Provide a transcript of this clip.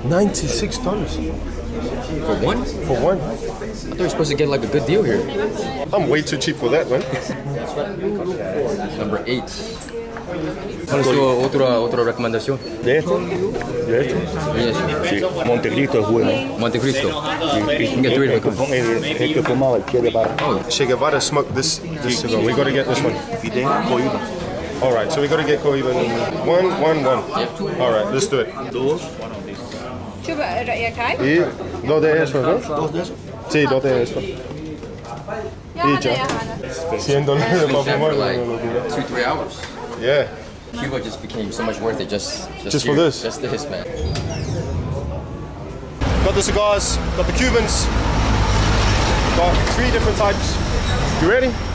$96. For one? For one. I thought you were supposed to get like a good deal here. I'm way too cheap for that, man. Number 8. ¿Cuál es tu otra recomendación? ¿De esto? ¿De esto? Yes. Sí, Montecristo es bueno. Montecristo. Sí, You can get 3 of them. Este fumaba el Che Guevara. Che Guevara smoked this cigar. We got to get this one. All right, so we got to get Cohiba. One. All right, let's do it. Y dos de esos, ¿no? Sí, dos de esos. Y ya. $100 para fumar. For like 2-3 hours. Yeah. Cuba just became so much worth it just for this? Just this, man. Got the cigars, got the Cubans, got 3 different types. You ready?